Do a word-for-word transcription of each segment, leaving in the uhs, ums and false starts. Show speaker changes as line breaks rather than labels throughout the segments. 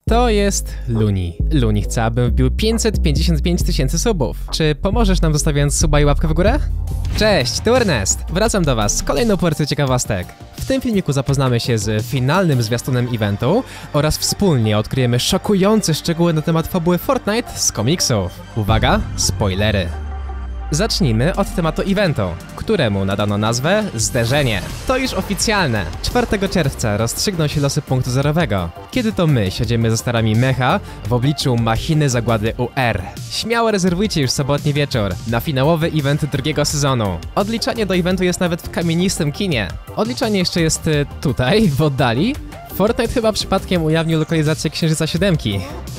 To jest Luni. Luni chce, abym wbił pięćset pięćdziesiąt pięć tysięcy subów. Czy pomożesz nam zostawiając suba i łapkę w górę? Cześć, tu Ernest. Wracam do was z kolejną porcją ciekawostek. W tym filmiku zapoznamy się z finalnym zwiastunem eventu oraz wspólnie odkryjemy szokujące szczegóły na temat fabuły Fortnite z komiksów. Uwaga, spoilery. Zacznijmy od tematu eventu, któremu nadano nazwę Zderzenie. To już oficjalne. czwartego czerwca rozstrzygną się losy punktu zerowego, kiedy to my siedzimy ze starami mecha w obliczu machiny zagłady U R. Śmiało rezerwujcie już sobotni wieczór na finałowy event drugiego sezonu. Odliczanie do eventu jest nawet w kamienistym kinie. Odliczanie jeszcze jest y, tutaj, w oddali. Fortnite chyba przypadkiem ujawnił lokalizację Księżyca siódemki.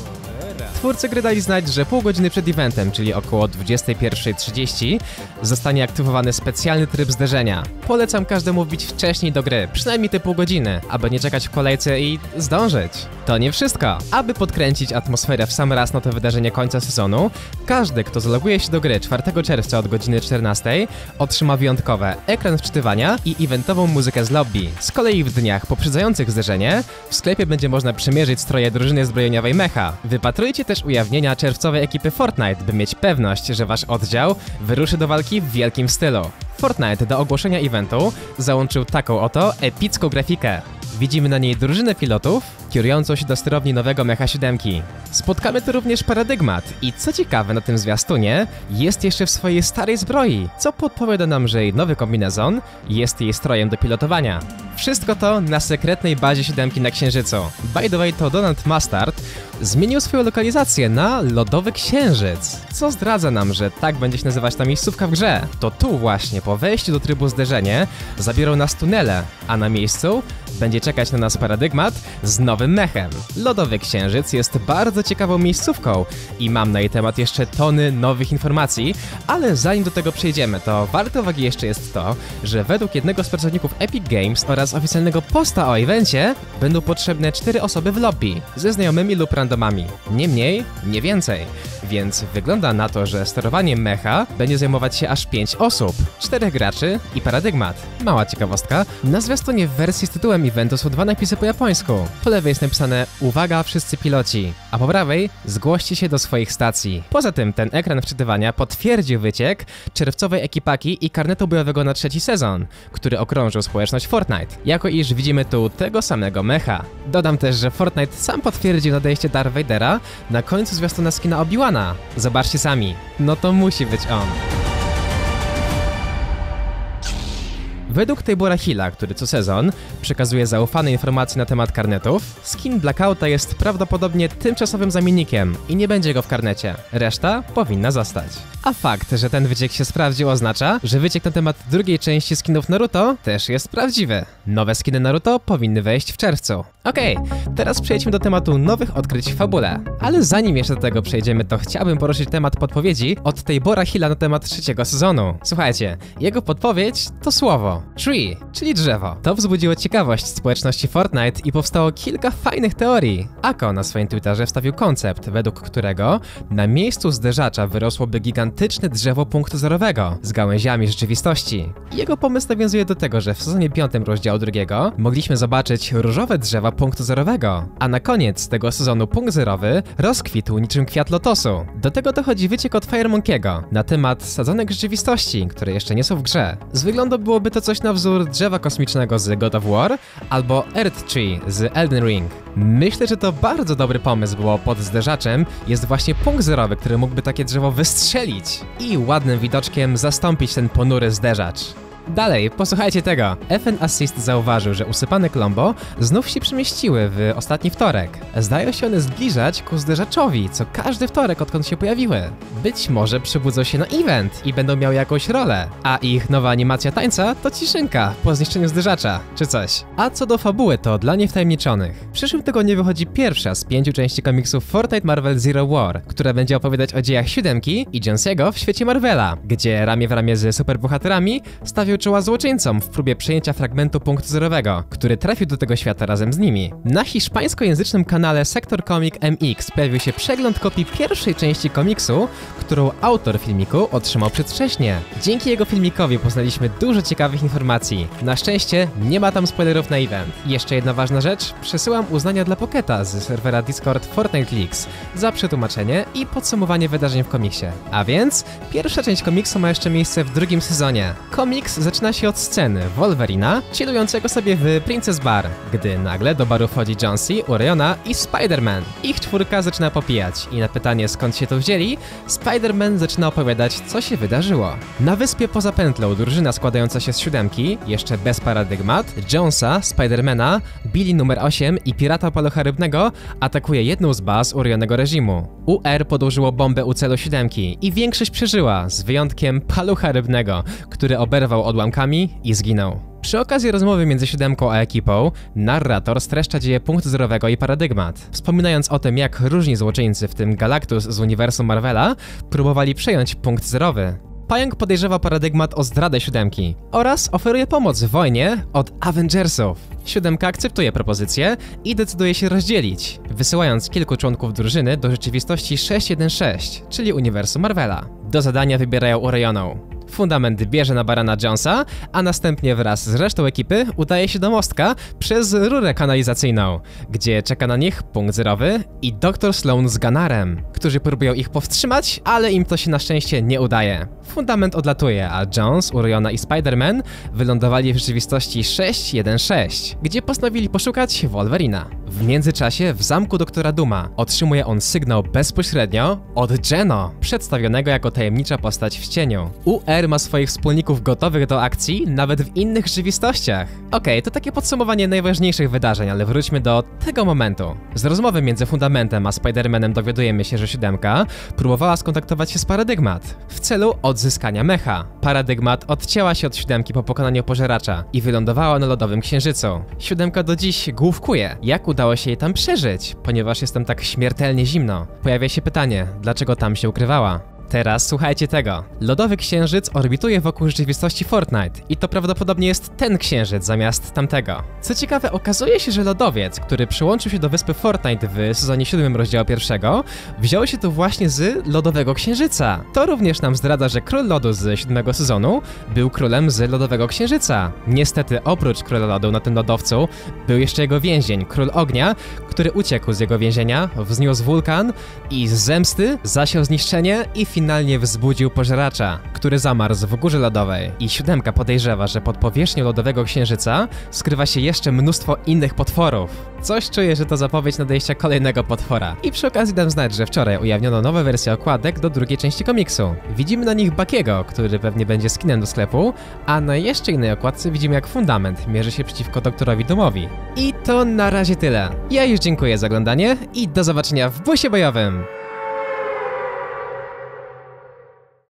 Twórcy gry dali znać, że pół godziny przed eventem, czyli około dwudziestej pierwszej trzydzieści, zostanie aktywowany specjalny tryb zderzenia. Polecam każdemu wbić wcześniej do gry, przynajmniej te pół godziny, aby nie czekać w kolejce i zdążyć. To nie wszystko. Aby podkręcić atmosferę w sam raz na to wydarzenie końca sezonu, każdy, kto zaloguje się do gry czwartego czerwca od godziny czternastej, otrzyma wyjątkowe ekran wczytywania i eventową muzykę z lobby. Z kolei w dniach poprzedzających zderzenie w sklepie będzie można przymierzyć stroje drużyny zbrojeniowej mecha. Wypatrujcie też ujawnienia czerwcowej ekipy Fortnite, by mieć pewność, że wasz oddział wyruszy do walki w wielkim stylu. Fortnite do ogłoszenia eventu załączył taką oto epicką grafikę. Widzimy na niej drużynę pilotów kierującą się do sterowni nowego mecha siódemki. Spotkamy tu również paradygmat i co ciekawe na tym zwiastunie jest jeszcze w swojej starej zbroi, co podpowiada nam, że jej nowy kombinezon jest jej strojem do pilotowania. Wszystko to na sekretnej bazie siódemki na Księżycu. By the way, to Donald Mustard zmienił swoją lokalizację na Lodowy Księżyc, co zdradza nam, że tak będzie się nazywać ta miejscówka w grze. To tu właśnie, po wejściu do trybu zderzenie, zabiorą nas tunele, a na miejscu będzie czekać na nas paradygmat z nowym mechem. Lodowy Księżyc jest bardzo ciekawą miejscówką i mam na jej temat jeszcze tony nowych informacji, ale zanim do tego przejdziemy, to warte uwagi jeszcze jest to, że według jednego z pracowników Epic Games oraz oficjalnego posta o evencie będą potrzebne cztery osoby w lobby, ze znajomymi lub randomami. Nie mniej, nie więcej. Więc wygląda na to, że sterowaniem mecha będzie zajmować się aż pięć osób, czterech graczy i paradygmat. Mała ciekawostka, na zwiastunie w wersji z tytułem eventu są dwa napisy po japońsku. Po lewej jest napisane uwaga wszyscy piloci, a po prawej zgłoście się do swoich stacji. Poza tym ten ekran wczytywania potwierdził wyciek czerwcowej ekipaki i karnetu bojowego na trzeci sezon, który okrążył społeczność Fortnite, jako iż widzimy tu tego samego mecha. Dodam też, że Fortnite sam potwierdził nadejście Darth Vadera na końcu zwiastuna skina Obi-Wana. Zobaczcie sami, no to musi być on. Według Taybora Hilla, który co sezon przekazuje zaufane informacje na temat karnetów, skin Blackouta jest prawdopodobnie tymczasowym zamiennikiem i nie będzie go w karnecie. Reszta powinna zostać. A fakt, że ten wyciek się sprawdził, oznacza, że wyciek na temat drugiej części skinów Naruto też jest prawdziwy. Nowe skiny Naruto powinny wejść w czerwcu. Okej, okay, teraz przejdźmy do tematu nowych odkryć w fabule. Ale zanim jeszcze do tego przejdziemy, to chciałbym poruszyć temat podpowiedzi od Taybora Hilla na temat trzeciego sezonu. Słuchajcie, jego podpowiedź to słowo tree, czyli drzewo. To wzbudziło ciekawość społeczności Fortnite i powstało kilka fajnych teorii. Ako na swoim Twitterze wstawił koncept, według którego na miejscu zderzacza wyrosłoby gigantyczne drzewo punktu zerowego z gałęziami rzeczywistości. Jego pomysł nawiązuje do tego, że w sezonie piątym rozdziału drugiego mogliśmy zobaczyć różowe drzewa punktu zerowego, a na koniec tego sezonu punkt zerowy rozkwitł niczym kwiat lotosu. Do tego dochodzi wyciek od Fire Monkey'ego na temat sadzonek rzeczywistości, które jeszcze nie są w grze. Z wyglądu byłoby to coś na wzór drzewa kosmicznego z God of War albo Earth Tree z Elden Ring. Myślę, że to bardzo dobry pomysł, bo pod zderzaczem jest właśnie punkt zerowy, który mógłby takie drzewo wystrzelić i ładnym widoczkiem zastąpić ten ponury zderzacz. Dalej, posłuchajcie tego. F N Assist zauważył, że usypane Klombo znów się przemieściły w ostatni wtorek. Zdają się one zbliżać ku zderzaczowi, co każdy wtorek odkąd się pojawiły. Być może przybudzą się na event i będą miały jakąś rolę, a ich nowa animacja tańca to ciszynka po zniszczeniu zderzacza, czy coś. A co do fabuły, to dla niewtajemniczonych. W przyszłym tygodniu wychodzi pierwsza z pięciu części komiksów Fortnite Marvel Zero War, która będzie opowiadać o dziejach siódemki i Jonesiego w świecie Marvela, gdzie ramię w ramię z superbohaterami stawił czoła złoczyńcom w próbie przejęcia fragmentu punktu zerowego, który trafił do tego świata razem z nimi. Na hiszpańskojęzycznym kanale kanale Sektor Comic M X pojawił się przegląd kopii pierwszej części komiksu, którą autor filmiku otrzymał przedwcześnie. Dzięki jego filmikowi poznaliśmy dużo ciekawych informacji. Na szczęście nie ma tam spoilerów na event. Jeszcze jedna ważna rzecz, przesyłam uznania dla Pocketa z serwera Discord Fortnite Leaks za przetłumaczenie i podsumowanie wydarzeń w komiksie. A więc pierwsza część komiksu ma jeszcze miejsce w drugim sezonie. Komiks zaczyna się od sceny Wolverina chillującego sobie w Princess Bar, gdy nagle do baru wchodzi Jonesy, Uriona i Spider-Man. Ich czwórka zaczyna popijać i na pytanie, skąd się tu wzięli, Spider-Man zaczyna opowiadać, co się wydarzyło. Na wyspie poza pętlą drużyna składająca się z siódemki, jeszcze bez paradygmat, Jonesa, Spidermana, Billy numer osiem i pirata palucha rybnego atakuje jedną z baz Urionego reżimu. U R podłożyło bombę u celu siódemki i większość przeżyła, z wyjątkiem palucha rybnego, który oberwał odłamkami i zginął. Przy okazji rozmowy między siódemką a ekipą, narrator streszcza dzieje punktu zerowego i paradygmat, wspominając o tym, jak różni złoczyńcy, w tym Galactus z uniwersum Marvela, próbowali przejąć punkt zerowy. Pająk podejrzewa paradygmat o zdradę siódemki oraz oferuje pomoc w wojnie od Avengersów. Siódemka akceptuje propozycję i decyduje się rozdzielić, wysyłając kilku członków drużyny do rzeczywistości sześć jeden sześć, czyli uniwersum Marvela. Do zadania wybierają Urioną. Fundament bierze na barana Jonesa, a następnie wraz z resztą ekipy udaje się do mostka przez rurę kanalizacyjną, gdzie czeka na nich punkt zerowy i doktor Sloan z Gunnarem, którzy próbują ich powstrzymać, ale im to się na szczęście nie udaje. Fundament odlatuje, a Jones, Uriona i Spider-Man wylądowali w rzeczywistości sześć jeden sześć, gdzie postanowili poszukać Wolverina. W międzyczasie w zamku doktora Dooma otrzymuje on sygnał bezpośrednio od Geno, przedstawionego jako tajemnicza postać w cieniu. U R ma swoich wspólników gotowych do akcji nawet w innych rzeczywistościach. Okej, okay, to takie podsumowanie najważniejszych wydarzeń, ale wróćmy do tego momentu. Z rozmowy między Fundamentem a Spider-Manem dowiadujemy się, że siódemka próbowała skontaktować się z Paradygmat w celu odzyskania mecha. Paradygmat odcięła się od siódemki po pokonaniu pożeracza i wylądowała na lodowym księżycu. Siódemka do dziś główkuje, jak udało się jej tam przeżyć, ponieważ jest tam tak śmiertelnie zimno. Pojawia się pytanie, dlaczego tam się ukrywała. Teraz słuchajcie tego. Lodowy księżyc orbituje wokół rzeczywistości Fortnite i to prawdopodobnie jest ten księżyc zamiast tamtego. Co ciekawe, okazuje się, że lodowiec, który przyłączył się do wyspy Fortnite w sezonie siódmym rozdziału pierwszego, wziął się tu właśnie z lodowego księżyca. To również nam zdradza, że król lodu z siódmego sezonu był królem z lodowego księżyca. Niestety oprócz króla lodu na tym lodowcu był jeszcze jego więzień, król ognia, który uciekł z jego więzienia, wzniósł wulkan i z zemsty zasiał zniszczenie i finalnie wzbudził pożeracza, który zamarzł w górze lodowej. I siódemka podejrzewa, że pod powierzchnią lodowego księżyca skrywa się jeszcze mnóstwo innych potworów. Coś czuję, że to zapowiedź nadejścia kolejnego potwora. I przy okazji dam znać, że wczoraj ujawniono nowe wersje okładek do drugiej części komiksu. Widzimy na nich Buckiego, który pewnie będzie skinem do sklepu, a na jeszcze innej okładce widzimy, jak Fundament mierzy się przeciwko doktorowi Doomowi. I to na razie tyle. Ja już dziękuję za oglądanie i do zobaczenia w busie bojowym!